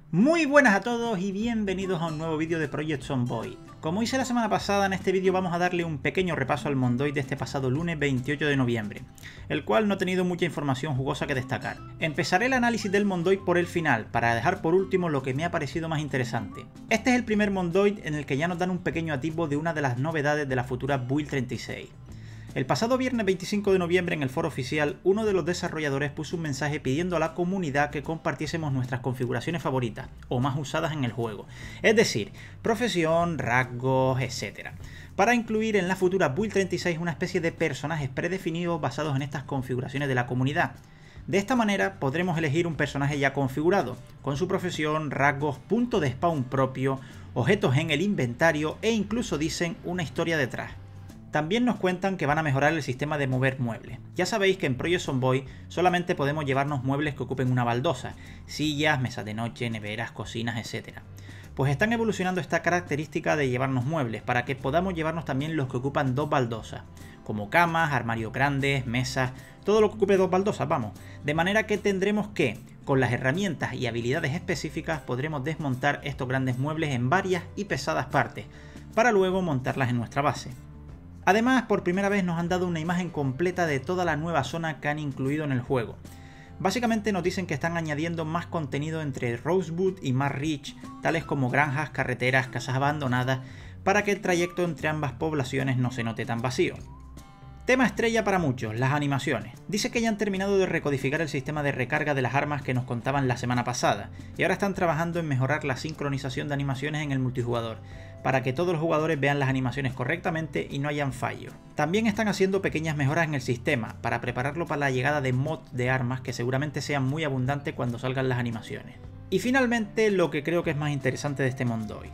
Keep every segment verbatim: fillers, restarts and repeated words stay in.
Muy buenas a todos y bienvenidos a un nuevo vídeo de Project Zomboid. Como hice la semana pasada, en este vídeo vamos a darle un pequeño repaso al Mondoid de este pasado lunes veintiocho de noviembre, el cual no ha tenido mucha información jugosa que destacar. Empezaré el análisis del Mondoid por el final, para dejar por último lo que me ha parecido más interesante. Este es el primer Mondoid en el que ya nos dan un pequeño atisbo de una de las novedades de la futura Build treinta y seis. El pasado viernes veinticinco de noviembre en el foro oficial, uno de los desarrolladores puso un mensaje pidiendo a la comunidad que compartiésemos nuestras configuraciones favoritas o más usadas en el juego, es decir, profesión, rasgos, etcétera, para incluir en la futura Build treinta y seis una especie de personajes predefinidos basados en estas configuraciones de la comunidad. De esta manera podremos elegir un personaje ya configurado, con su profesión, rasgos, punto de spawn propio, objetos en el inventario e incluso dicen una historia detrás. También nos cuentan que van a mejorar el sistema de mover muebles. Ya sabéis que en Project Zomboid solamente podemos llevarnos muebles que ocupen una baldosa, sillas, mesas de noche, neveras, cocinas, etcétera. Pues están evolucionando esta característica de llevarnos muebles para que podamos llevarnos también los que ocupan dos baldosas, como camas, armarios grandes, mesas, todo lo que ocupe dos baldosas, vamos. De manera que tendremos que, con las herramientas y habilidades específicas, podremos desmontar estos grandes muebles en varias y pesadas partes, para luego montarlas en nuestra base. Además, por primera vez nos han dado una imagen completa de toda la nueva zona que han incluido en el juego. Básicamente nos dicen que están añadiendo más contenido entre Rosewood y Mad Ridge, tales como granjas, carreteras, casas abandonadas, para que el trayecto entre ambas poblaciones no se note tan vacío. Tema estrella para muchos, las animaciones. Dice que ya han terminado de recodificar el sistema de recarga de las armas que nos contaban la semana pasada, y ahora están trabajando en mejorar la sincronización de animaciones en el multijugador, para que todos los jugadores vean las animaciones correctamente y no hayan fallos. También están haciendo pequeñas mejoras en el sistema, para prepararlo para la llegada de mods de armas que seguramente sean muy abundantes cuando salgan las animaciones. Y finalmente, lo que creo que es más interesante de este Mondoid.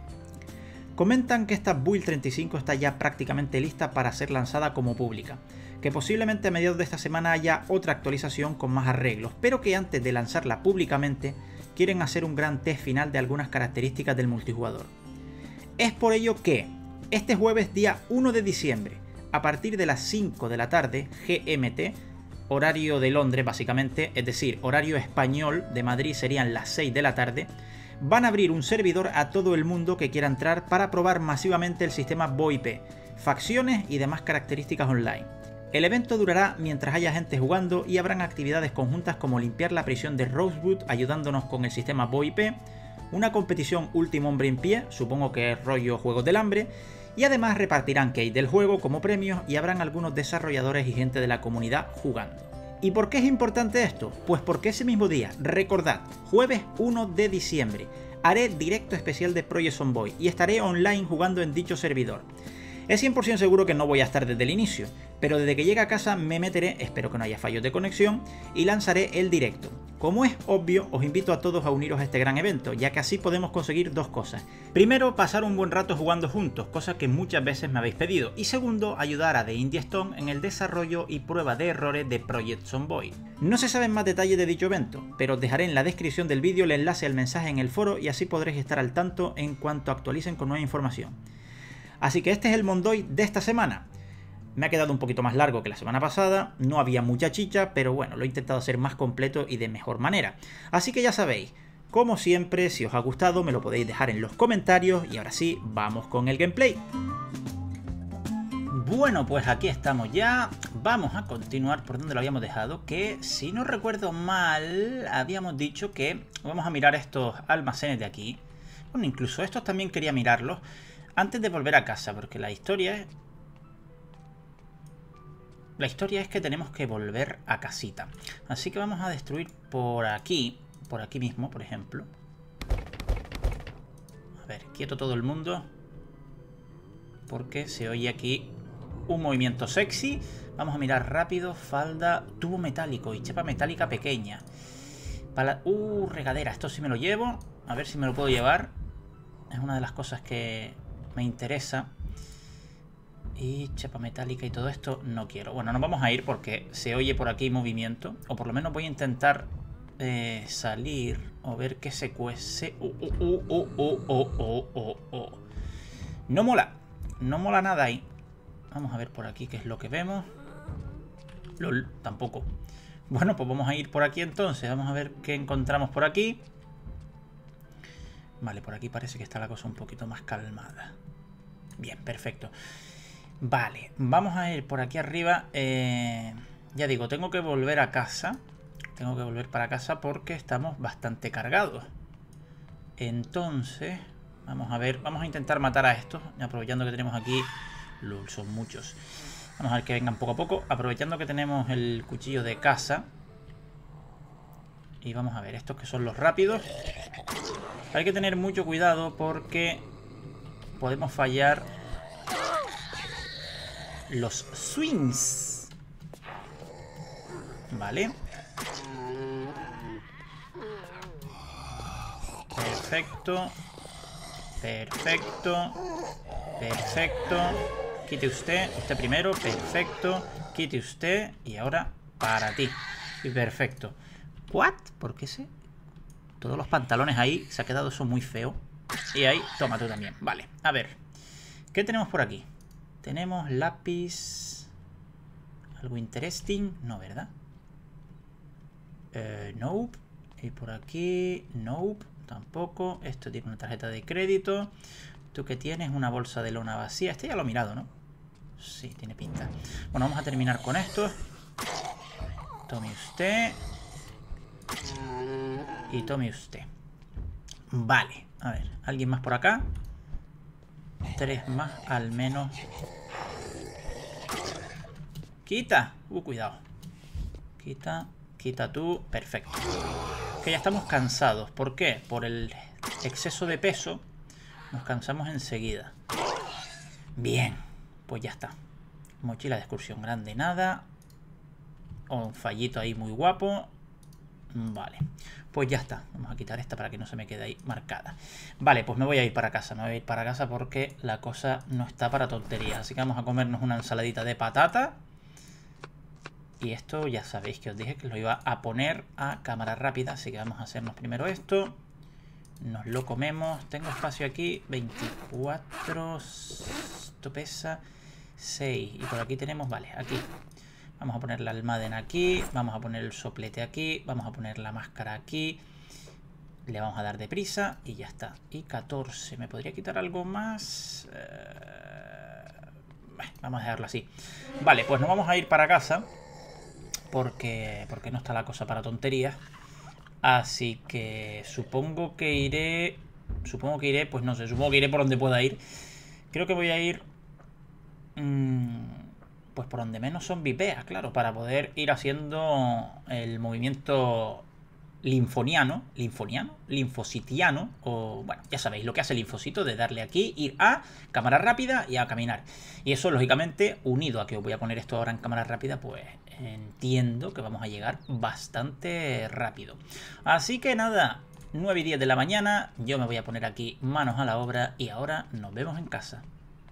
Comentan que esta Build treinta y cinco está ya prácticamente lista para ser lanzada como pública, que posiblemente a mediados de esta semana haya otra actualización con más arreglos, pero que antes de lanzarla públicamente quieren hacer un gran test final de algunas características del multijugador. Es por ello que este jueves día uno de diciembre, a partir de las cinco de la tarde G M T, horario de Londres básicamente, es decir, horario español de Madrid serían las seis de la tarde, van a abrir un servidor a todo el mundo que quiera entrar para probar masivamente el sistema VoIP, facciones y demás características online. El evento durará mientras haya gente jugando y habrán actividades conjuntas como limpiar la prisión de Rosewood ayudándonos con el sistema VoIP, una competición último hombre en pie, supongo que es rollo Juegos del Hambre, y además repartirán key del juego como premios y habrán algunos desarrolladores y gente de la comunidad jugando. ¿Y por qué es importante esto? Pues porque ese mismo día, recordad, jueves uno de diciembre, haré directo especial de Project Zomboid y estaré online jugando en dicho servidor. Es cien por ciento seguro que no voy a estar desde el inicio, pero desde que llegue a casa me meteré, espero que no haya fallos de conexión, y lanzaré el directo. Como es obvio, os invito a todos a uniros a este gran evento, ya que así podemos conseguir dos cosas. Primero, pasar un buen rato jugando juntos, cosa que muchas veces me habéis pedido. Y segundo, ayudar a The Indie Stone en el desarrollo y prueba de errores de Project Zomboid. No se saben más detalles de dicho evento, pero os dejaré en la descripción del vídeo el enlace al mensaje en el foro y así podréis estar al tanto en cuanto actualicen con nueva información. Así que este es el Mondoid de esta semana. Me ha quedado un poquito más largo que la semana pasada, no había mucha chicha, pero bueno, lo he intentado hacer más completo y de mejor manera. Así que ya sabéis, como siempre, si os ha gustado me lo podéis dejar en los comentarios y ahora sí, vamos con el gameplay. Bueno, pues aquí estamos ya, vamos a continuar por donde lo habíamos dejado, que si no recuerdo mal, habíamos dicho que vamos a mirar estos almacenes de aquí. Bueno, incluso estos también quería mirarlos antes de volver a casa, porque la historia es... La historia es que tenemos que volver a casita. Así que vamos a destruir por aquí, por aquí mismo, por ejemplo. A ver, quieto todo el mundo, porque se oye aquí un movimiento sexy. Vamos a mirar rápido, falda, tubo metálico y chepa metálica pequeña. Pala... Uh, regadera, esto sí me lo llevo. A ver si me lo puedo llevar. Es una de las cosas que me interesa. Y chepa metálica y todo esto no quiero. Bueno, nos vamos a ir porque se oye por aquí movimiento. O por lo menos voy a intentar eh, salir o ver qué se cuece. Oh, oh, oh, oh, oh, oh, oh, oh, oh. No mola. No mola nada ahí. Vamos a ver por aquí qué es lo que vemos. Lol, tampoco. Bueno, pues vamos a ir por aquí entonces. Vamos a ver qué encontramos por aquí. Vale, por aquí parece que está la cosa un poquito más calmada. Bien, perfecto. Vale, vamos a ir por aquí arriba. Eh, ya digo, tengo que volver a casa. Tengo que volver para casa porque estamos bastante cargados. Entonces, vamos a ver. Vamos a intentar matar a estos. Aprovechando que tenemos aquí... Lul, son muchos. Vamos a ver que vengan poco a poco. Aprovechando que tenemos el cuchillo de caza. Y vamos a ver, estos que son los rápidos. Hay que tener mucho cuidado porque podemos fallar los swings. Vale. Perfecto. Perfecto. Perfecto. Quite usted. Usted primero. Perfecto. Quite usted. Y ahora para ti. Y perfecto. ¿What? ¿Por qué se...? Todos los pantalones ahí. Se ha quedado eso muy feo. Y ahí, toma tú también. Vale, a ver. ¿Qué tenemos por aquí? Tenemos lápiz... ¿Algo interesting? No, ¿verdad? Eh, nope. Y por aquí... Nope. Tampoco. Esto tiene una tarjeta de crédito. ¿Tú qué tienes? Una bolsa de lona vacía. Este ya lo he mirado, ¿no? Sí, tiene pinta. Bueno, vamos a terminar con esto. Tome usted... Y tome usted. Vale, a ver, ¿alguien más por acá? Tres más al menos. Quita. Uh, cuidado. Quita, quita tú. Perfecto. Que ya estamos cansados. ¿Por qué? Por el exceso de peso. Nos cansamos enseguida. Bien, pues ya está. Mochila de excursión grande, nada. Un fallito ahí muy guapo. Vale, pues ya está. Vamos a quitar esta para que no se me quede ahí marcada. Vale, pues me voy a ir para casa. Me voy a ir para casa porque la cosa no está para tonterías. Así que vamos a comernos una ensaladita de patata. Y esto ya sabéis que os dije que lo iba a poner a cámara rápida. Así que vamos a hacernos primero esto. Nos lo comemos. Tengo espacio aquí. veinticuatro. Esto pesa seis. Y por aquí tenemos, vale, aquí. Vamos a poner la almadena aquí, vamos a poner el soplete aquí, vamos a poner la máscara aquí. Le vamos a dar deprisa y ya está. Y catorce. ¿Me podría quitar algo más? Eh... Vamos a dejarlo así. Vale, pues nos vamos a ir para casa. Porque, porque no está la cosa para tonterías. Así que supongo que iré... Supongo que iré, pues no sé, supongo que iré por donde pueda ir. Creo que voy a ir... Mmm, pues por donde menos zombies vea, claro, para poder ir haciendo el movimiento linfoniano, linfoniano, linfocitiano, o bueno, ya sabéis lo que hace el linfocito de darle aquí, ir a cámara rápida y a caminar. Y eso, lógicamente, unido a que os voy a poner esto ahora en cámara rápida, pues entiendo que vamos a llegar bastante rápido. Así que nada, nueve y diez de la mañana, yo me voy a poner aquí manos a la obra y ahora nos vemos en casa.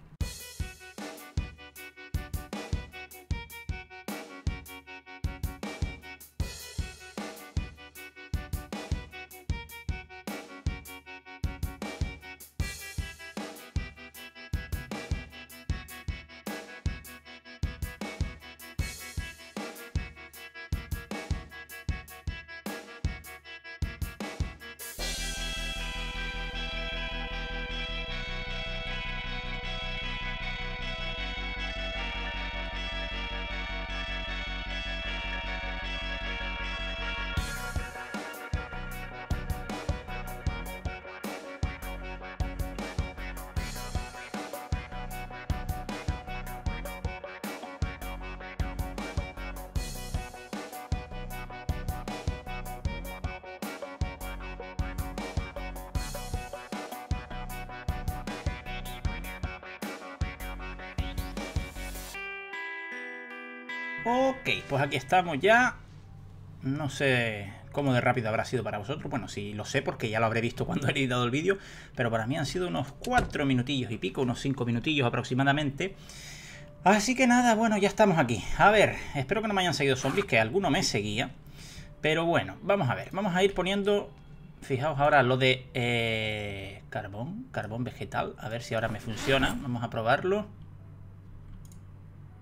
Ok, pues aquí estamos ya. No sé cómo de rápido habrá sido para vosotros. Bueno, sí lo sé porque ya lo habré visto cuando he editado el vídeo. Pero para mí han sido unos cuatro minutillos y pico, unos cinco minutillos aproximadamente. Así que nada, bueno, ya estamos aquí. A ver, espero que no me hayan seguido zombies, que alguno me seguía. Pero bueno, vamos a ver. Vamos a ir poniendo... Fijaos ahora lo de eh, carbón, carbón vegetal. A ver si ahora me funciona. Vamos a probarlo.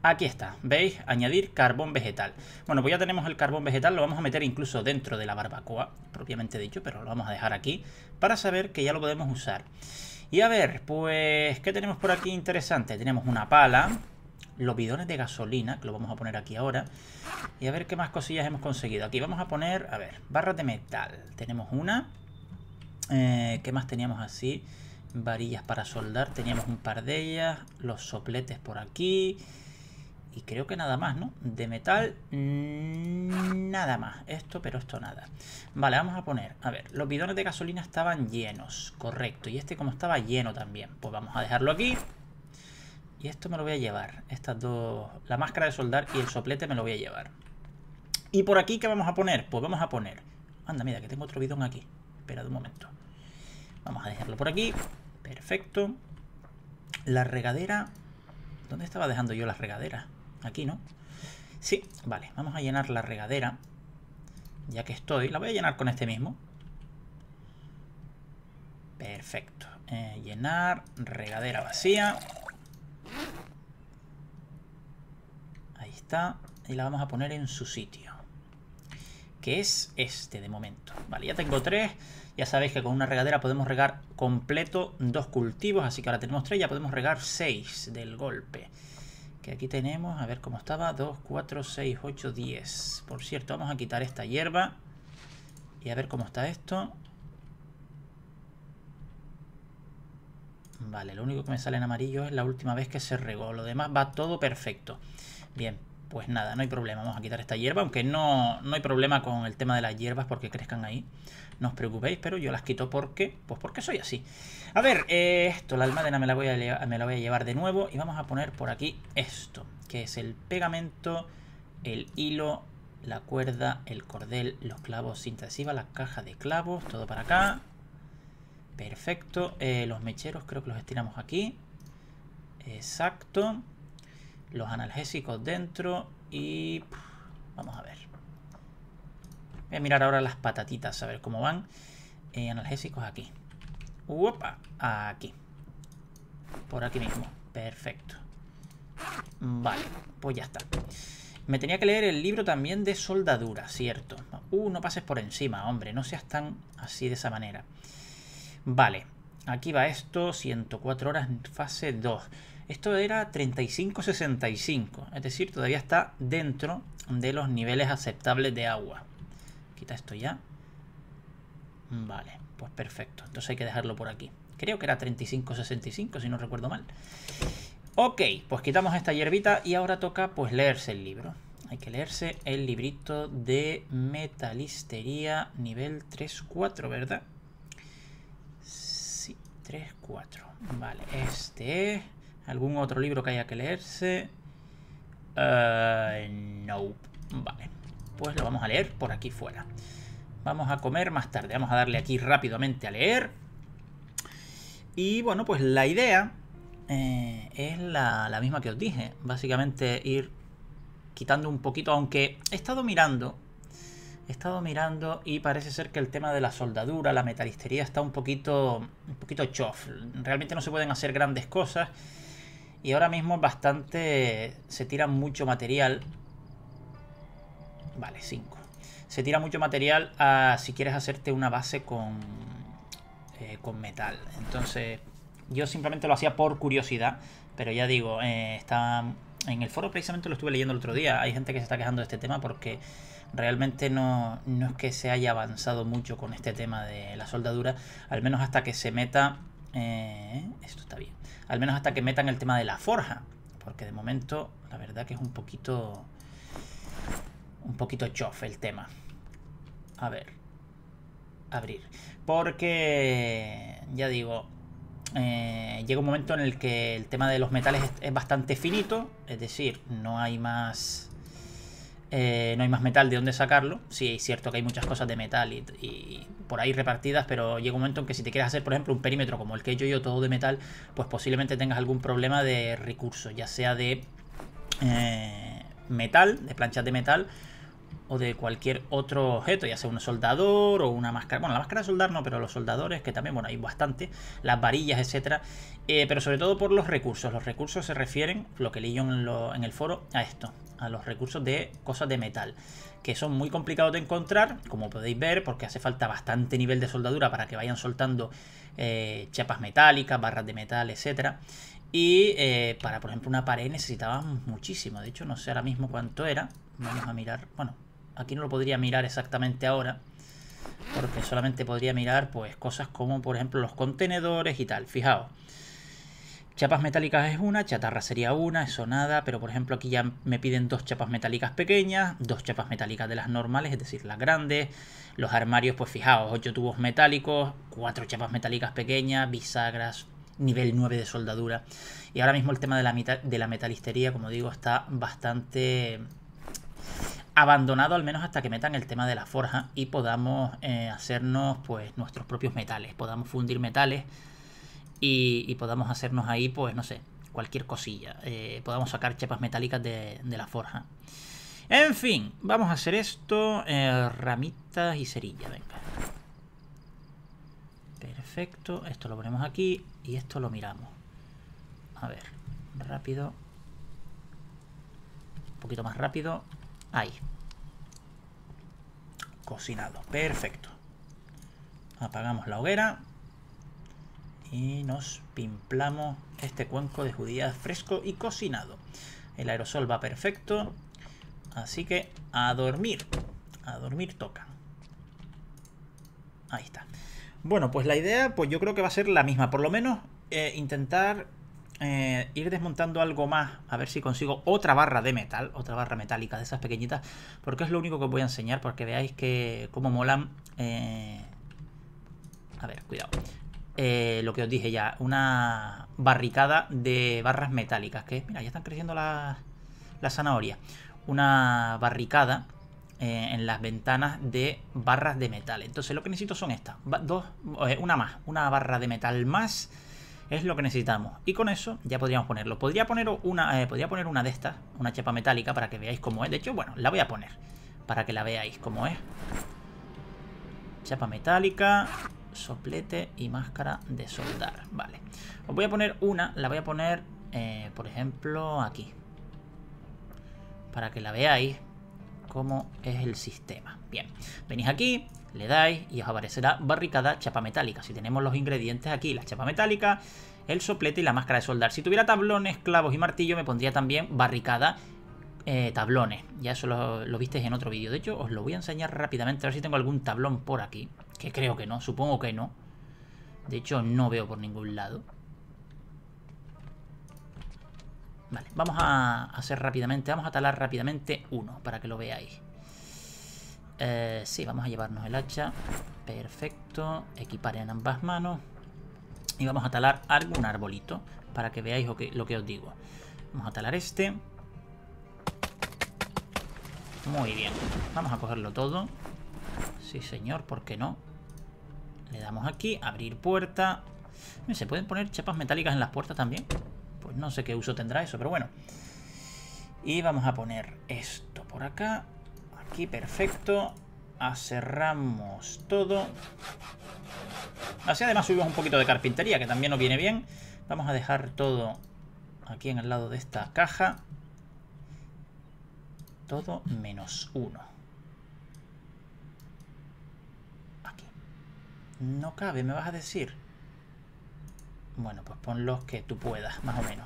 Aquí está, ¿veis? Añadir carbón vegetal. Bueno, pues ya tenemos el carbón vegetal, lo vamos a meter incluso dentro de la barbacoa, propiamente dicho, pero lo vamos a dejar aquí para saber que ya lo podemos usar. Y a ver, pues, ¿qué tenemos por aquí interesante? Tenemos una pala, los bidones de gasolina, que lo vamos a poner aquí ahora. Y a ver qué más cosillas hemos conseguido. Aquí vamos a poner, a ver, barras de metal. Tenemos una. Eh, ¿Qué más teníamos así? Varillas para soldar, teníamos un par de ellas. Los sopletes por aquí. Y creo que nada más, ¿no? De metal, mmm, nada más. Esto, pero esto nada. Vale, vamos a poner, a ver, los bidones de gasolina estaban llenos, correcto. Y este como estaba lleno también, pues vamos a dejarlo aquí. Y esto me lo voy a llevar. Estas dos, la máscara de soldar y el soplete me lo voy a llevar. Y por aquí, ¿qué vamos a poner? Pues vamos a poner, anda, mira, que tengo otro bidón aquí. Espera un momento. Vamos a dejarlo por aquí. Perfecto. La regadera, ¿dónde estaba dejando yo la regadera? Aquí, ¿no? Sí, vale, vamos a llenar la regadera. Ya que estoy, la voy a llenar con este mismo. Perfecto. Eh, llenar, regadera vacía. Ahí está. Y la vamos a poner en su sitio, que es este de momento. Vale, ya tengo tres. Ya sabéis que con una regadera podemos regar completo dos cultivos. Así que ahora tenemos tres, ya podemos regar seis del golpe. Que aquí tenemos, a ver cómo estaba, dos, cuatro, seis, ocho, diez. Por cierto, vamos a quitar esta hierba y a ver cómo está esto. Vale, lo único que me sale en amarillo es la última vez que se regó. Lo demás va todo perfecto. Bien, pues nada, no hay problema. Vamos a quitar esta hierba, aunque no, no hay problema con el tema de las hierbas porque crezcan ahí. No os preocupéis, pero yo las quito porque, pues porque soy así. A ver, eh, esto, la almadena me la, voy a me la voy a llevar de nuevo y vamos a poner por aquí esto, que es el pegamento, el hilo, la cuerda, el cordel, los clavos, cinta adhesiva, la caja de clavos, todo para acá. Perfecto. Eh, los mecheros creo que los estiramos aquí. Exacto. Los analgésicos dentro y vamos a ver. Voy a mirar ahora las patatitas, a ver cómo van. Eh, analgésicos aquí. Uopa, aquí. Por aquí mismo. Perfecto. Vale, pues ya está. Me tenía que leer el libro también de soldadura, cierto. Uh, no pases por encima, hombre. No seas tan así de esa manera. Vale, aquí va esto. ciento cuatro horas, fase dos. Esto era treinta y cinco sesenta y cinco. Es decir, todavía está dentro de los niveles aceptables de agua. Quita esto ya. Vale, pues perfecto. Entonces hay que dejarlo por aquí. Creo que era treinta y cinco sesenta y cinco, si no recuerdo mal. Ok, pues quitamos esta hierbita y ahora toca pues leerse el libro. Hay que leerse el librito de metalistería nivel tres cuatro, ¿verdad? Sí, tres cuatro. Vale, este es... ¿Algún otro libro que haya que leerse? Uh, no. Vale, pues lo vamos a leer por aquí fuera. Vamos a comer más tarde. Vamos a darle aquí rápidamente a leer. Y bueno, pues la idea eh, es la, la misma que os dije. Básicamente ir quitando un poquito, aunque he estado mirando. He estado mirando y parece ser que el tema de la soldadura, la metalistería está un poquito, un poquito chof. Realmente no se pueden hacer grandes cosas. Y ahora mismo es bastante... Se tira mucho material. Vale, cinco. Se tira mucho material a si quieres hacerte una base con, eh, con metal. Entonces, yo simplemente lo hacía por curiosidad. Pero ya digo, eh, está... En el foro precisamente lo estuve leyendo el otro día. Hay gente que se está quejando de este tema porque realmente no, no es que se haya avanzado mucho con este tema de la soldadura. Al menos hasta que se meta... Eh, esto está bien. Al menos hasta que metan el tema de la forja. Porque de momento, la verdad que es un poquito... Un poquito chof el tema. A ver. Abrir. Porque, ya digo, eh, llega un momento en el que el tema de los metales es, es bastante finito. Es decir, no hay más... Eh, no hay más metal de dónde sacarlo. Sí, es cierto que hay muchas cosas de metal y, y por ahí repartidas, pero llega un momento en que si te quieres hacer, por ejemplo, un perímetro como el que he hecho yo, todo de metal, pues posiblemente tengas algún problema de recursos, ya sea de eh, metal, de planchas de metal, o de cualquier otro objeto, ya sea un soldador o una máscara. Bueno, la máscara de soldar no, pero los soldadores, que también, bueno, hay bastante, las varillas, etcétera. Eh, pero sobre todo por los recursos. Los recursos se refieren, lo que leí yo en, lo, en el foro, a esto, a los recursos de cosas de metal, que son muy complicados de encontrar, como podéis ver, porque hace falta bastante nivel de soldadura para que vayan soltando eh, chapas metálicas, barras de metal, etcétera. Y eh, para, por ejemplo, una pared necesitábamos muchísimo. De hecho, no sé ahora mismo cuánto era. Vamos a mirar, bueno, aquí no lo podría mirar exactamente ahora, porque solamente podría mirar pues cosas como por ejemplo los contenedores y tal. Fijaos, chapas metálicas es una, chatarra sería una, eso nada, pero por ejemplo aquí ya me piden dos chapas metálicas pequeñas, dos chapas metálicas de las normales, es decir, las grandes. Los armarios, pues fijaos, ocho tubos metálicos, cuatro chapas metálicas pequeñas, bisagras, nivel nueve de soldadura. Y ahora mismo el tema de la, de la metalistería, como digo, está bastante abandonado, al menos hasta que metan el tema de la forja y podamos eh, hacernos pues nuestros propios metales, podamos fundir metales y, y podamos hacernos ahí pues no sé, cualquier cosilla, eh, podamos sacar chapas metálicas de, de la forja. En fin, vamos a hacer esto, eh, ramitas y cerilla, venga. Perfecto, esto lo ponemos aquí y esto lo miramos. A ver, rápido, un poquito más rápido. Ahí. Cocinado. Perfecto. Apagamos la hoguera. Y nos pimplamos este cuenco de judías fresco y cocinado. El aerosol va perfecto. Así que a dormir. A dormir toca. Ahí está. Bueno, pues la idea pues yo creo que va a ser la misma. Por lo menos eh, intentar... Eh, ir desmontando algo más, a ver si consigo otra barra de metal, otra barra metálica de esas pequeñitas, porque es lo único que os voy a enseñar, porque veáis que cómo molan. Eh... A ver, cuidado. Eh, lo que os dije ya, una barricada de barras metálicas, que mira, ya están creciendo las, las zanahorias. Una barricada eh, en las ventanas de barras de metal. Entonces lo que necesito son estas, dos, eh, una más, una barra de metal más. Es lo que necesitamos. Y con eso ya podríamos ponerlo. Podría poner una, eh, podría poner una de estas, una chapa metálica, para que veáis cómo es. De hecho, bueno, la voy a poner para que la veáis cómo es. Chapa metálica, soplete y máscara de soldar. Vale. Os voy a poner una, la voy a poner, eh, por ejemplo, aquí. Para que la veáis cómo es el sistema. Bien, venís aquí, le dais y os aparecerá barricada chapa metálica. Si tenemos los ingredientes aquí, la chapa metálica, el soplete y la máscara de soldar. Si tuviera tablones, clavos y martillo, me pondría también barricada eh, tablones. Ya eso lo, lo visteis en otro vídeo. De hecho, os lo voy a enseñar rápidamente, a ver si tengo algún tablón por aquí. Que creo que no, supongo que no. De hecho, no veo por ningún lado. Vale, vamos a hacer rápidamente, vamos a talar rápidamente uno, para que lo veáis. Eh, sí, vamos a llevarnos el hacha. Perfecto. Equipar en ambas manos. Y vamos a talar algún arbolito, para que veáis lo que, lo que os digo. Vamos a talar este. Muy bien. Vamos a cogerlo todo. Sí, señor, ¿por qué no? Le damos aquí, abrir puerta. ¿Se pueden poner chapas metálicas en las puertas también? Pues no sé qué uso tendrá eso, pero bueno. Y vamos a poner esto por acá. Aquí, perfecto. Acerramos todo. Así además subimos un poquito de carpintería, que también nos viene bien. Vamos a dejar todo aquí en el lado de esta caja. Todo menos uno. Aquí. No cabe, me vas a decir. Bueno, pues pon los que tú puedas, más o menos.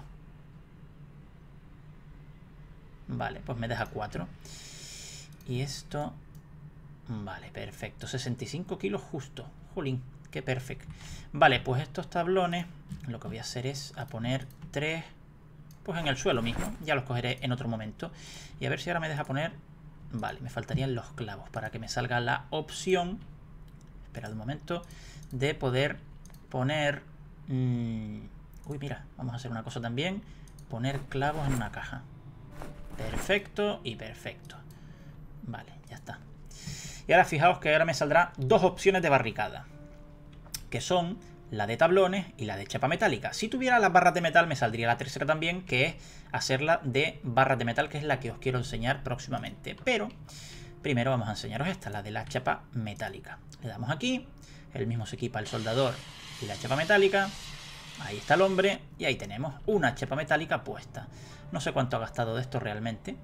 Vale, pues me deja cuatro. Y esto... Vale, perfecto. sesenta y cinco kilos justo. Jolín, qué perfecto. Vale, pues estos tablones lo que voy a hacer es a poner tres... Pues en el suelo mismo. Ya los cogeré en otro momento. Y a ver si ahora me deja poner... Vale, me faltarían los clavos para que me salga la opción... Esperad un momento. De poder poner... Mmm, uy, mira, vamos a hacer una cosa también. Poner clavos en una caja. Perfecto y perfecto. Vale, ya está. Y ahora fijaos que ahora me saldrá dos opciones de barricada, que son la de tablones y la de chapa metálica. Si tuviera las barras de metal me saldría la tercera también, que es hacerla de barras de metal, que es la que os quiero enseñar próximamente. Pero Primero vamos a enseñaros esta, la de la chapa metálica. Le damos aquí, el mismo se equipa el soldador y la chapa metálica. Ahí está el hombre y ahí tenemos una chapa metálica puesta. No sé cuánto ha gastado de esto realmente,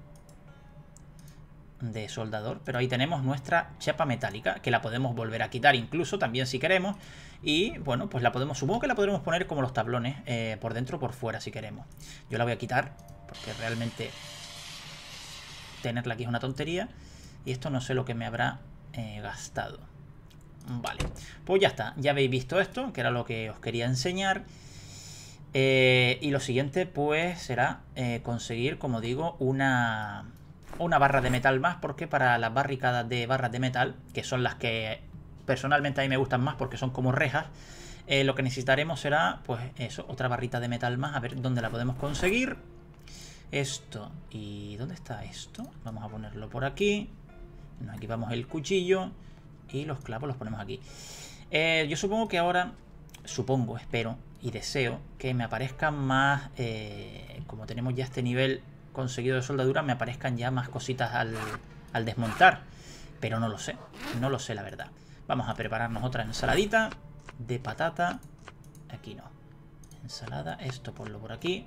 de soldador, pero ahí tenemos nuestra chapa metálica, que la podemos volver a quitar incluso también si queremos. Y bueno, pues la podemos, supongo que la podremos poner como los tablones, eh, por dentro o por fuera si queremos. Yo la voy a quitar porque realmente tenerla aquí es una tontería. Y esto no sé lo que me habrá eh, gastado. Vale, pues ya está, ya habéis visto esto, que era lo que os quería enseñar. Eh, y lo siguiente pues será eh, conseguir, como digo, una... una barra de metal más, porque para las barricadas de barras de metal, que son las que personalmente a mí me gustan más porque son como rejas, eh, lo que necesitaremos será, pues eso, otra barrita de metal más. A ver dónde la podemos conseguir. Esto, ¿y dónde está esto? Vamos a ponerlo por aquí. Nos equipamos el cuchillo y los clavos los ponemos aquí. Eh, yo supongo que ahora, supongo, espero y deseo que me aparezcan más, eh, como tenemos ya este nivel conseguido de soldadura, me aparezcan ya más cositas al, al desmontar, pero no lo sé, no lo sé la verdad. Vamos a prepararnos otra ensaladita de patata. Aquí no, ensalada, esto ponlo por aquí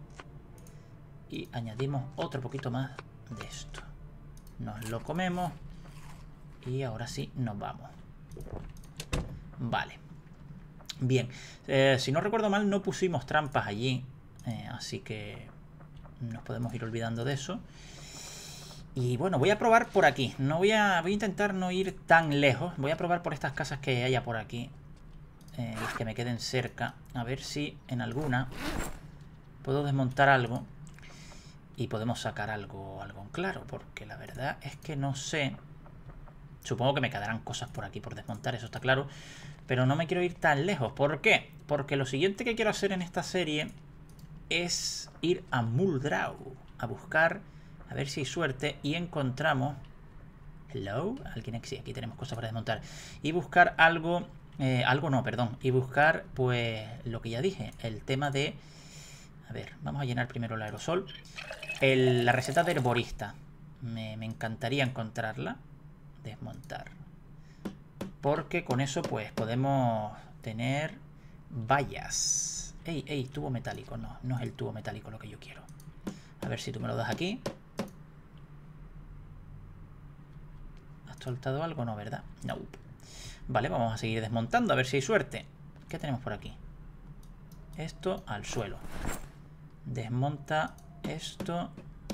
y añadimos otro poquito más de esto. Nos lo comemos y ahora sí nos vamos. Vale, bien, eh, si no recuerdo mal no pusimos trampas allí, eh, así que nos podemos ir olvidando de eso. Y bueno, voy a probar por aquí. No voy a, voy a intentar no ir tan lejos. Voy a probar por estas casas que haya por aquí, eh, las que me queden cerca. A ver si en alguna puedo desmontar algo y podemos sacar algo, algo en claro. Porque la verdad es que no sé. Supongo que me quedarán cosas por aquí por desmontar, eso está claro. Pero no me quiero ir tan lejos. ¿Por qué? Porque lo siguiente que quiero hacer en esta serie es ir a Muldraugh a buscar, a ver si hay suerte y encontramos... Hello, alguien aquí, sí, aquí tenemos cosas para desmontar. Y buscar algo, eh, algo no, perdón. Y buscar, pues, lo que ya dije, el tema de... A ver, vamos a llenar primero el aerosol. El, la receta de herborista. Me, me encantaría encontrarla. Desmontar. Porque con eso, pues, podemos tener vallas. Ey, ey, tubo metálico. No, no es el tubo metálico lo que yo quiero. A ver si tú me lo das aquí. ¿Has soltado algo? No, ¿verdad? No. Vale, vamos a seguir desmontando a ver si hay suerte. ¿Qué tenemos por aquí? Esto al suelo. Desmonta esto.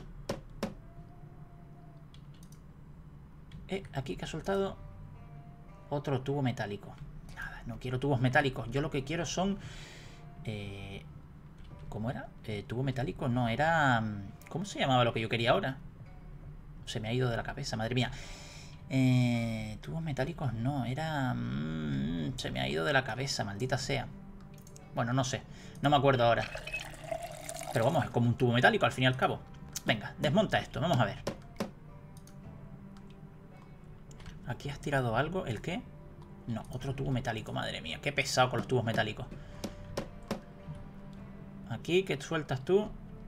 Eh, aquí que ha soltado otro tubo metálico. Nada, no quiero tubos metálicos. Yo lo que quiero son... Eh, ¿Cómo era? Eh, ¿Tubo metálico? No, era... ¿Cómo se llamaba lo que yo quería ahora? Se me ha ido de la cabeza, madre mía. Eh, tubos metálicos no, era... Mmm, se me ha ido de la cabeza, maldita sea. Bueno, no sé, no me acuerdo ahora. Pero vamos, es como un tubo metálico al fin y al cabo. Venga, desmonta esto, vamos a ver. ¿Aquí has tirado algo? ¿El qué? No, otro tubo metálico, madre mía. Qué pesado con los tubos metálicos. Aquí, ¿qué sueltas tú?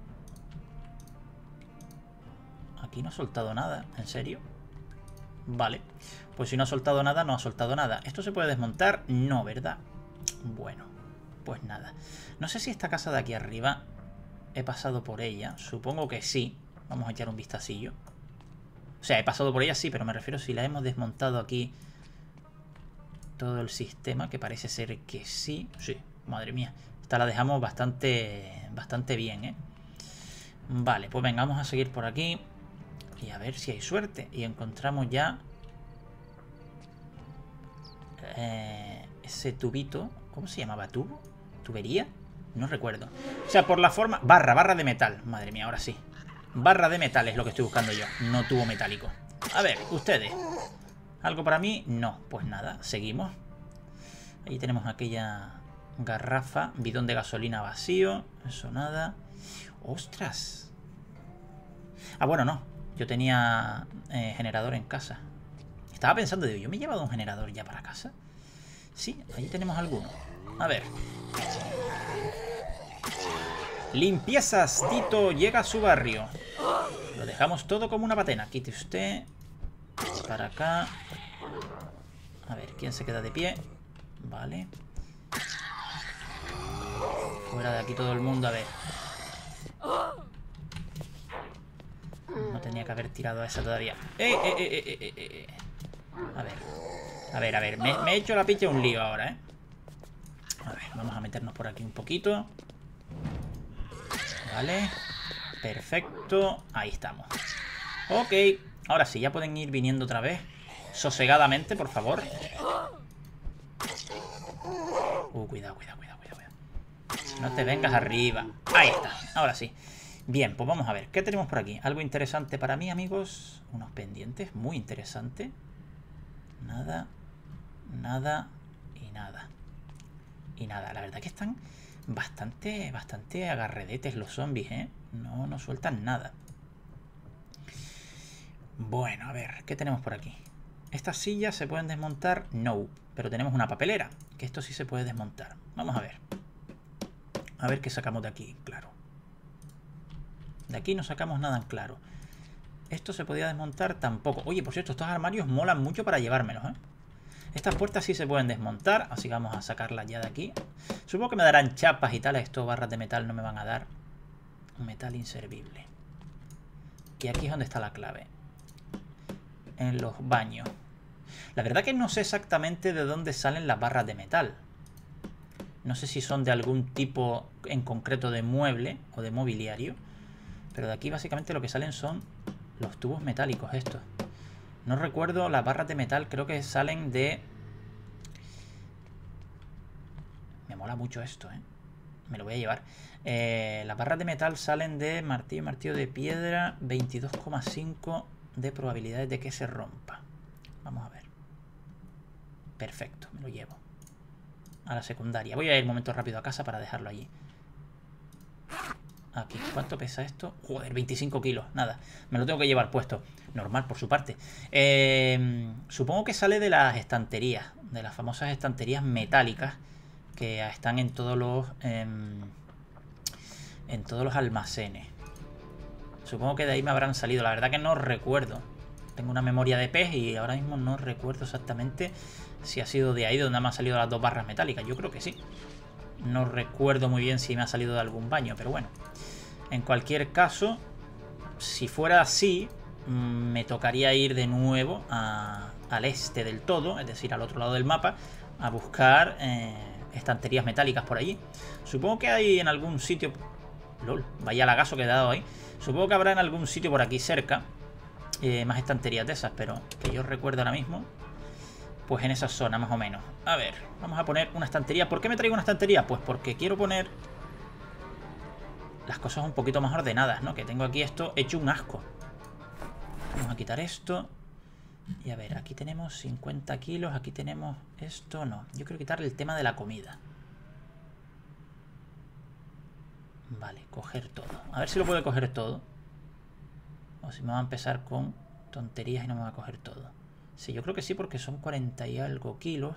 Aquí no ha soltado nada, ¿en serio? Vale, pues si no ha soltado nada, no ha soltado nada. ¿Esto se puede desmontar? No, ¿verdad? Bueno, pues nada. No sé si esta casa de aquí arriba he pasado por ella. Supongo que sí. Vamos a echar un vistacillo. O sea, he pasado por ella sí, pero me refiero si la hemos desmontado aquí todo el sistema, que parece ser que sí. Sí, madre mía. Esta la dejamos bastante, bastante bien, ¿eh? Vale, pues venga, vamos a seguir por aquí. Y a ver si hay suerte. Y encontramos ya... Eh, ese tubito. ¿Cómo se llamaba? ¿Tubo? ¿Tubería? No recuerdo. O sea, por la forma... Barra, barra de metal. Madre mía, ahora sí. Barra de metal es lo que estoy buscando yo. No tubo metálico. A ver, ustedes. ¿Algo para mí? No. Pues nada, seguimos. Ahí tenemos aquella... garrafa, bidón de gasolina vacío. Eso nada. ¡Ostras! Ah, bueno, no. Yo tenía eh, generador en casa. Estaba pensando, digo, ¿yo me he llevado un generador ya para casa? Sí, ahí tenemos alguno. A ver. Limpiezas, Tito llega a su barrio. Lo dejamos todo como una patena. Quite usted. Para acá. A ver, ¿quién se queda de pie? Vale. Fuera de aquí todo el mundo, a ver. No tenía que haber tirado a esa todavía. ¡Eh, eh, eh, eh, eh, eh! A ver. A ver, a ver. Me, me he hecho la picha un lío ahora, ¿eh? A ver, vamos a meternos por aquí un poquito. Vale. Perfecto. Ahí estamos. Ok. Ahora sí, ya pueden ir viniendo otra vez. Sosegadamente, por favor. Uh, cuidado, cuidado, cuidado, cuidado. No te vengas arriba. Ahí está. Ahora sí. Bien, pues vamos a ver. ¿Qué tenemos por aquí? Algo interesante para mí, amigos. Unos pendientes. Muy interesante. Nada. Nada. Y nada. Y nada. La verdad que están bastante, bastante agarredetes los zombies, ¿eh? No, no sueltan nada. Bueno, a ver. ¿Qué tenemos por aquí? Estas sillas se pueden desmontar. No. Pero tenemos una papelera. Que esto sí se puede desmontar. Vamos a ver. A ver qué sacamos de aquí, claro. De aquí no sacamos nada en claro. Esto se podía desmontar tampoco. Oye, por cierto, estos armarios molan mucho para llevármelos, ¿eh? Estas puertas sí se pueden desmontar, así que vamos a sacarlas ya de aquí. Supongo que me darán chapas y tal. Estos barras de metal no me van a dar. Un metal inservible. Y aquí es donde está la clave. En los baños. La verdad que no sé exactamente de dónde salen las barras de metal. No sé si son de algún tipo en concreto de mueble o de mobiliario. Pero de aquí básicamente lo que salen son los tubos metálicos estos. No recuerdo, las barras de metal creo que salen de... Me mola mucho esto, ¿eh? Me lo voy a llevar. Eh, las barras de metal salen de martillo, martillo de piedra, veintidós coma cinco de probabilidades de que se rompa. Vamos a ver. Perfecto, me lo llevo. A la secundaria. Voy a ir un momento rápido a casa para dejarlo allí. Aquí. ¿Cuánto pesa esto? Joder, veinticinco kilos. Nada. Me lo tengo que llevar puesto. Normal, por su parte. Eh, supongo que sale de las estanterías. De las famosas estanterías metálicas. Que están en todos los... Eh, en todos los almacenes. Supongo que de ahí me habrán salido. La verdad que no recuerdo. Tengo una memoria de pez y ahora mismo no recuerdo exactamente si ha sido de ahí donde me han salido las dos barras metálicas. Yo creo que sí. No recuerdo muy bien si me ha salido de algún baño, pero bueno. En cualquier caso, si fuera así, me tocaría ir de nuevo a, al este del todo, es decir, al otro lado del mapa, a buscar eh, estanterías metálicas por allí. Supongo que hay en algún sitio... Lol, vaya lagazo que he dado ahí. Supongo que habrá en algún sitio por aquí cerca eh, más estanterías de esas, pero que yo recuerdo ahora mismo... Pues en esa zona, más o menos. A ver, vamos a poner una estantería. ¿Por qué me traigo una estantería? Pues porque quiero poner las cosas un poquito más ordenadas, ¿no? Que tengo aquí esto hecho un asco. Vamos a quitar esto. Y a ver, aquí tenemos cincuenta kilos. Aquí tenemos esto. No, yo quiero quitarle el tema de la comida. Vale, coger todo. A ver si lo puedo coger todo. O si me va a empezar con tonterías y no me va a coger todo. Sí, yo creo que sí, porque son cuarenta y algo kilos.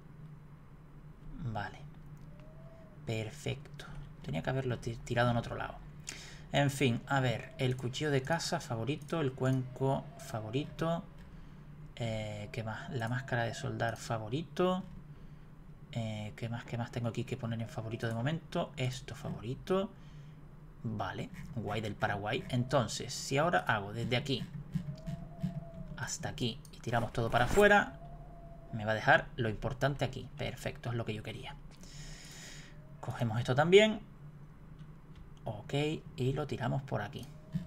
Vale. Perfecto. Tenía que haberlo tirado en otro lado. En fin, a ver. El cuchillo de caza favorito. El cuenco favorito. Eh, ¿Qué más? La máscara de soldar favorito. Eh, ¿Qué más? ¿Qué más tengo aquí que poner en favorito de momento? Esto favorito. Vale. Guay del Paraguay. Entonces, si ahora hago desde aquí hasta aquí y tiramos todo para afuera, me va a dejar lo importante aquí. Perfecto, es lo que yo quería. Cogemos esto también. Ok, y lo tiramos por aquí.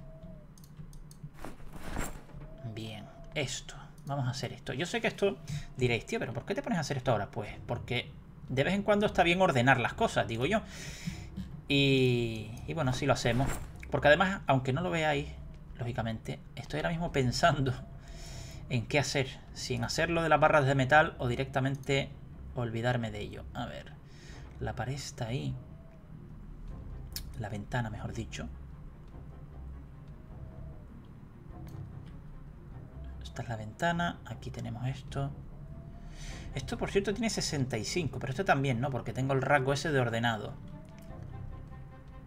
Bien, esto. Vamos a hacer esto. Yo sé que esto diréis, tío, pero ¿por qué te pones a hacer esto ahora? Pues porque de vez en cuando está bien ordenar las cosas, digo yo. Y, y bueno, así lo hacemos. Porque además, aunque no lo veáis, lógicamente, estoy ahora mismo pensando en qué hacer. Si en hacerlo de las barras de metal o directamente olvidarme de ello. A ver, la pared está ahí. La ventana, mejor dicho. Esta es la ventana. Aquí tenemos esto. Esto, por cierto, tiene sesenta y cinco. Pero esto también, ¿no? Porque tengo el rasgo ese de ordenado.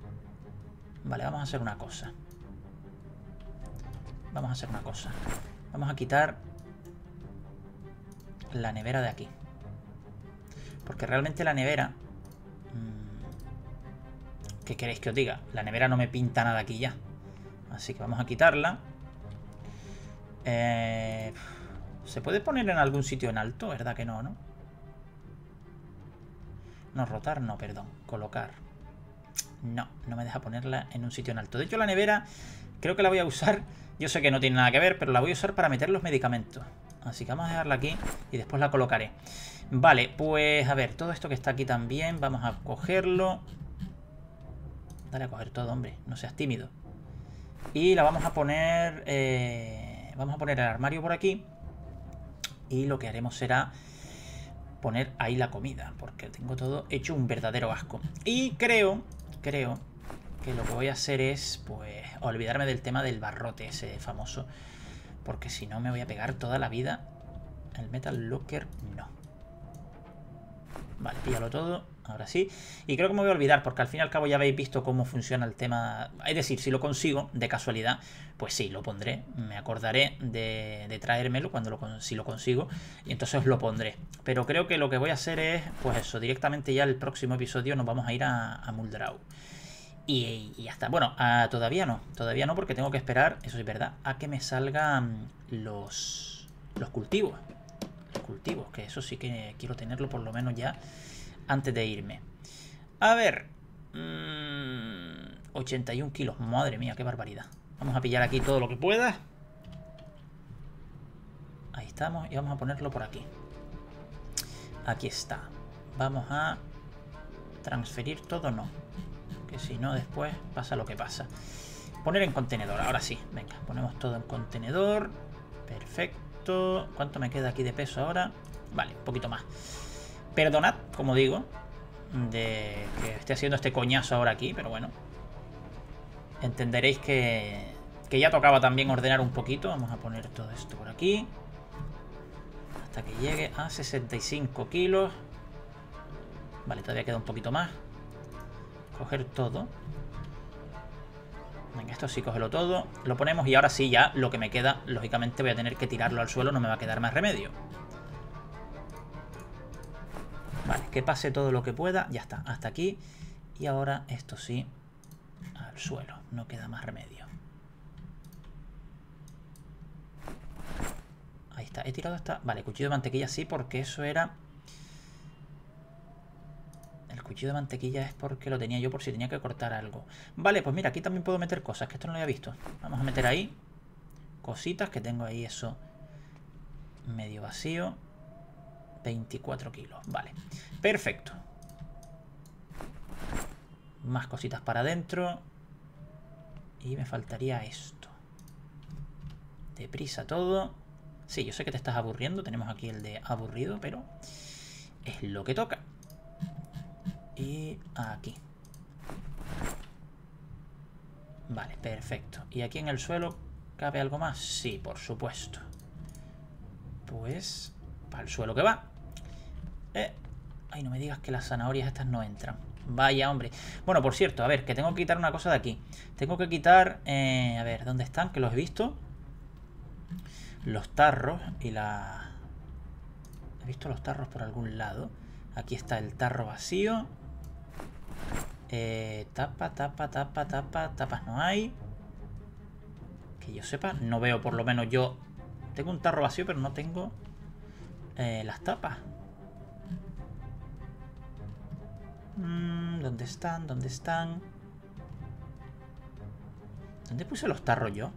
Vale, vamos a hacer una cosa. Vamos a hacer una cosa. Vamos a quitar la nevera de aquí. Porque realmente la nevera... ¿Qué queréis que os diga? La nevera no me pinta nada aquí ya. Así que vamos a quitarla. Eh, ¿Se puede poner en algún sitio en alto? ¿Verdad que no, no? No, rotar, no, perdón. Colocar. No, no me deja ponerla en un sitio en alto. De hecho, la nevera creo que la voy a usar. Yo sé que no tiene nada que ver, pero la voy a usar para meter los medicamentos. Así que vamos a dejarla aquí y después la colocaré. Vale, pues a ver, todo esto que está aquí también, vamos a cogerlo. Dale a coger todo, hombre, no seas tímido. Y la vamos a poner... Eh, vamos a poner el armario por aquí. Y lo que haremos será poner ahí la comida, porque tengo todo hecho un verdadero asco. Y creo, creo que lo que voy a hacer es, pues, olvidarme del tema del barrote ese famoso. Porque si no me voy a pegar toda la vida. El Metal Locker, no. Vale, píllalo todo. Ahora sí. Y creo que me voy a olvidar, porque al fin y al cabo ya habéis visto cómo funciona el tema. Es decir, si lo consigo, de casualidad, pues sí, lo pondré. Me acordaré de, de traérmelo cuando lo, si lo consigo. Y entonces os lo pondré. Pero creo que lo que voy a hacer es, pues eso, directamente ya el próximo episodio nos vamos a ir a, a Muldraugh. Y, y ya está. Bueno, a, todavía no. Todavía no, porque tengo que esperar, eso sí es verdad, a que me salgan los, los cultivos. Los cultivos, que eso sí que quiero tenerlo por lo menos ya antes de irme. A ver. Mmm, ochenta y un kilos. Madre mía, qué barbaridad. Vamos a pillar aquí todo lo que pueda. Ahí estamos. Y vamos a ponerlo por aquí. Aquí está. Vamos a transferir todo, no. Que si no, después pasa lo que pasa. Poner en contenedor. Ahora sí. Venga, ponemos todo en contenedor. Perfecto. ¿Cuánto me queda aquí de peso ahora? Vale, un poquito más. Perdonad, como digo, de que esté haciendo este coñazo ahora aquí, pero bueno. Entenderéis que, que ya tocaba también ordenar un poquito. Vamos a poner todo esto por aquí. Hasta que llegue a sesenta y cinco kilos. Vale, todavía queda un poquito más. Coger todo. Venga, esto sí, cógelo todo. Lo ponemos y ahora sí, ya lo que me queda, lógicamente voy a tener que tirarlo al suelo. No me va a quedar más remedio. Vale, que pase todo lo que pueda. Ya está, hasta aquí. Y ahora esto sí, al suelo. No queda más remedio. Ahí está, he tirado hasta... Vale, cuchillo de mantequilla sí, porque eso era... El cuchillo de mantequilla es porque lo tenía yo por si tenía que cortar algo. Vale, pues mira, aquí también puedo meter cosas, que esto no lo había visto. Vamos a meter ahí cositas, que tengo ahí eso medio vacío. veinticuatro kilos, vale. Perfecto. Más cositas para adentro. Y me faltaría esto. Deprisa todo. Sí, yo sé que te estás aburriendo. Tenemos aquí el de aburrido, pero es lo que toca. Y aquí. Vale, perfecto. ¿Y aquí en el suelo cabe algo más? Sí, por supuesto. Pues para el suelo que va. Eh. Ay, no me digas que las zanahorias estas no entran. Vaya, hombre. Bueno, por cierto, a ver, que tengo que quitar una cosa de aquí. Tengo que quitar... Eh, a ver, ¿dónde están? Que los he visto. Los tarros y la... He visto los tarros por algún lado. Aquí está el tarro vacío. Eh, tapa, tapa, tapa, tapa. Tapas no hay. Que yo sepa, no veo por lo menos yo... Tengo un tarro vacío, pero no tengo eh, las tapas. Mm, ¿Dónde están? ¿Dónde están? ¿Dónde puse los tarros yo?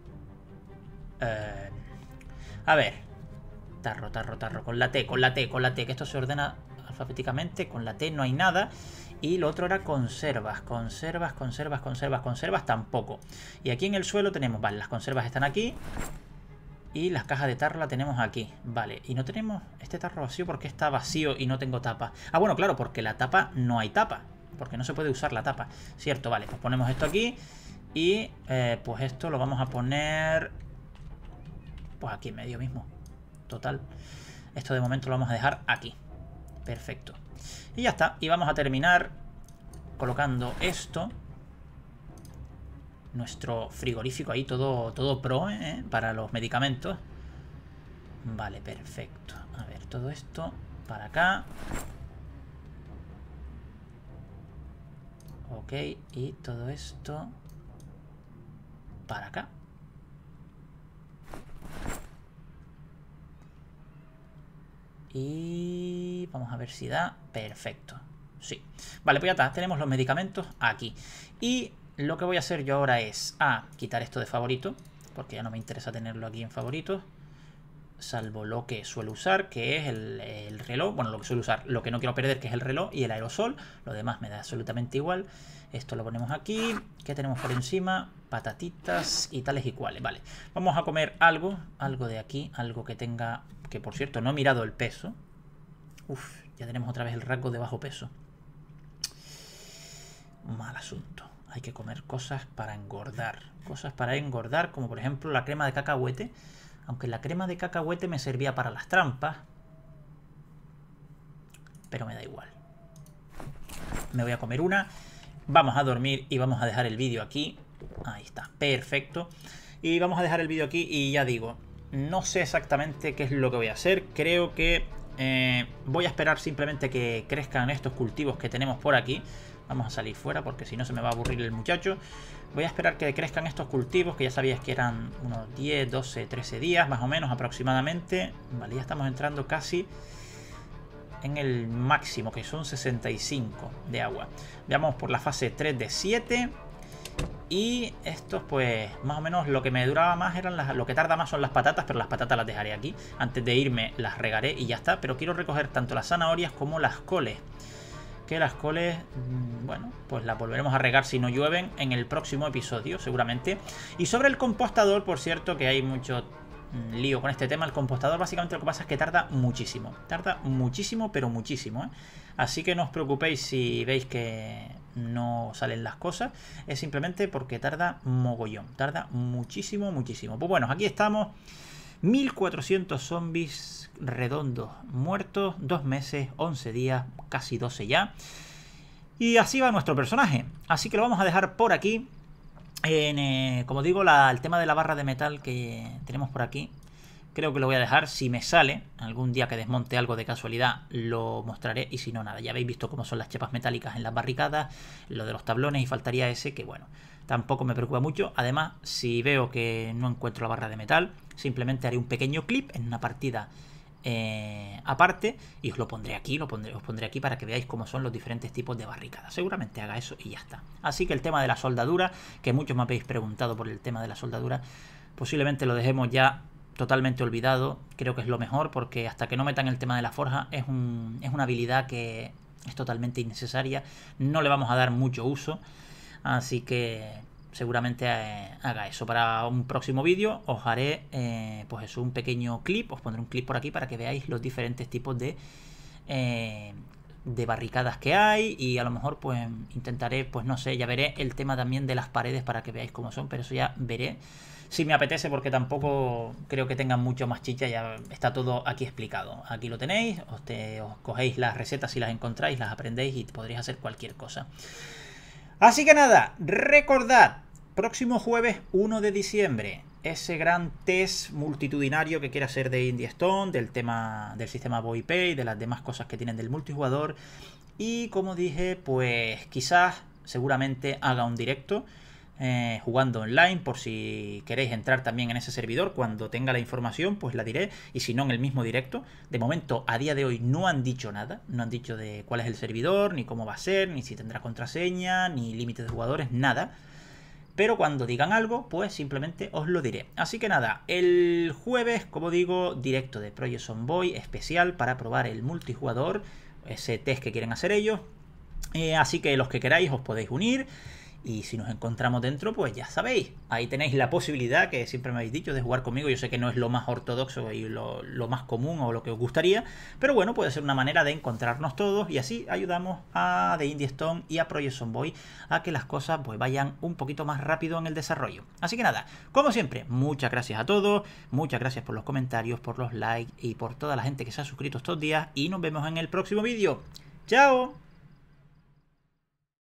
Eh, a ver. Tarro, tarro, tarro. Con la T, con la T, con la T. Que esto se ordena alfabéticamente. Con la T no hay nada. Y lo otro era conservas. Conservas, conservas, conservas, conservas tampoco. Y aquí en el suelo tenemos... Vale, las conservas están aquí. Y las cajas de tarro la tenemos aquí. Vale, y no tenemos este tarro vacío porque está vacío y no tengo tapa. Ah, bueno, claro, porque la tapa no hay tapa. Porque no se puede usar la tapa. Cierto, vale, pues ponemos esto aquí. Y eh, pues esto lo vamos a poner... Pues aquí en medio mismo. Total. Esto de momento lo vamos a dejar aquí. Perfecto. Y ya está. Y vamos a terminar colocando esto. Nuestro frigorífico ahí todo, todo pro, ¿eh? Para los medicamentos. Vale, perfecto. A ver, todo esto para acá. Ok, y todo esto para acá. Y vamos a ver si da. Perfecto. Sí. Vale, pues ya está. Tenemos los medicamentos aquí. Y lo que voy a hacer yo ahora es A, quitar esto de favorito, porque ya no me interesa tenerlo aquí en favoritos. Salvo lo que suelo usar, que es el, el reloj. Bueno, lo que suelo usar, lo que no quiero perder, que es el reloj y el aerosol. Lo demás me da absolutamente igual. Esto lo ponemos aquí. ¿Qué tenemos por encima? Patatitas y tales y cuales. Vale, vamos a comer algo. Algo de aquí, algo que tenga... Que por cierto, no he mirado el peso. Uf, ya tenemos otra vez el rasgo de bajo peso. Mal asunto. Hay que comer cosas para engordar. Cosas para engordar, como por ejemplo la crema de cacahuete. Aunque la crema de cacahuete me servía para las trampas. Pero me da igual. Me voy a comer una. Vamos a dormir y vamos a dejar el vídeo aquí. Ahí está, perfecto. Y vamos a dejar el vídeo aquí y ya digo, no sé exactamente qué es lo que voy a hacer. Creo que eh, voy a esperar simplemente que crezcan estos cultivos que tenemos por aquí. Vamos a salir fuera porque si no se me va a aburrir el muchacho. Voy a esperar que crezcan estos cultivos, que ya sabíais que eran unos diez, doce, trece días más o menos aproximadamente. Vale, ya estamos entrando casi en el máximo, que son sesenta y cinco de agua. Veamos por la fase tres de siete. Y estos pues más o menos lo que me duraba más eran las, lo que tarda más son las patatas, pero las patatas las dejaré aquí. Antes de irme las regaré y ya está. Pero quiero recoger tanto las zanahorias como las coles. Que las coles, bueno, pues las volveremos a regar si no llueven en el próximo episodio, seguramente. Y sobre el compostador, por cierto, que hay mucho lío con este tema. El compostador básicamente lo que pasa es que tarda muchísimo. Tarda muchísimo, pero muchísimo, ¿eh? Así que no os preocupéis si veis que no salen las cosas. Es simplemente porque tarda mogollón. Tarda muchísimo, muchísimo. Pues bueno, aquí estamos. mil cuatrocientos zombies redondos muertos, dos meses, once días, casi doce ya. Y así va nuestro personaje. Así que lo vamos a dejar por aquí. En, eh, como digo, la, el tema de la barra de metal que tenemos por aquí, creo que lo voy a dejar. Si me sale algún día que desmonte algo de casualidad, lo mostraré. Y si no, nada. Ya habéis visto cómo son las chepas metálicas en las barricadas, lo de los tablones, y faltaría ese, que bueno, tampoco me preocupa mucho. Además, si veo que no encuentro la barra de metal, simplemente haré un pequeño clip en una partida eh, aparte y os lo pondré aquí, lo pondré, os pondré aquí para que veáis cómo son los diferentes tipos de barricadas. Seguramente haga eso y ya está. Así que el tema de la soldadura, que muchos me habéis preguntado por el tema de la soldadura, posiblemente lo dejemos ya totalmente olvidado. Creo que es lo mejor, porque hasta que no metan el tema de la forja es, un, es una habilidad que es totalmente innecesaria. No le vamos a dar mucho uso. Así que seguramente eh, haga eso. Para un próximo vídeo os haré eh, pues eso, un pequeño clip. Os pondré un clip por aquí para que veáis los diferentes tipos de, eh, de barricadas que hay. Y a lo mejor pues intentaré, pues no sé, ya veré el tema también de las paredes para que veáis cómo son. Pero eso ya veré si me apetece, porque tampoco creo que tengan mucho más chicha. Ya está todo aquí explicado. Aquí lo tenéis. Os, te, os cogéis las recetas si las encontráis, las aprendéis y podréis hacer cualquier cosa. Así que nada, recordad, próximo jueves uno de diciembre, ese gran test multitudinario que quiere hacer de Indie Stone, del tema del sistema VoIP, de las demás cosas que tienen del multijugador. Y como dije, pues quizás, seguramente haga un directo eh, jugando online, por si queréis entrar también en ese servidor. Cuando tenga la información pues la diré, y si no en el mismo directo. De momento, a día de hoy no han dicho nada, no han dicho de cuál es el servidor, ni cómo va a ser, ni si tendrá contraseña, ni límites de jugadores, nada. Pero cuando digan algo, pues simplemente os lo diré. Así que nada, el jueves, como digo, directo de Project Zomboid especial para probar el multijugador, ese test que quieren hacer ellos. Eh, así que los que queráis os podéis unir. Y si nos encontramos dentro, pues ya sabéis, ahí tenéis la posibilidad, que siempre me habéis dicho, de jugar conmigo. Yo sé que no es lo más ortodoxo y lo, lo más común o lo que os gustaría, pero bueno, puede ser una manera de encontrarnos todos y así ayudamos a The Indie Stone y a Project Zomboid a que las cosas pues vayan un poquito más rápido en el desarrollo. Así que nada, como siempre, muchas gracias a todos, muchas gracias por los comentarios, por los likes y por toda la gente que se ha suscrito estos días, y nos vemos en el próximo vídeo. ¡Chao!